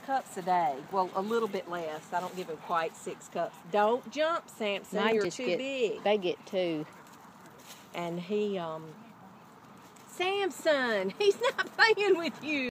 cups a day. Well, a little bit less. I don't give him quite 6 cups. Don't jump, Samson. Mine You're just too big. They get 2. And he, Samson, he's not playing with you.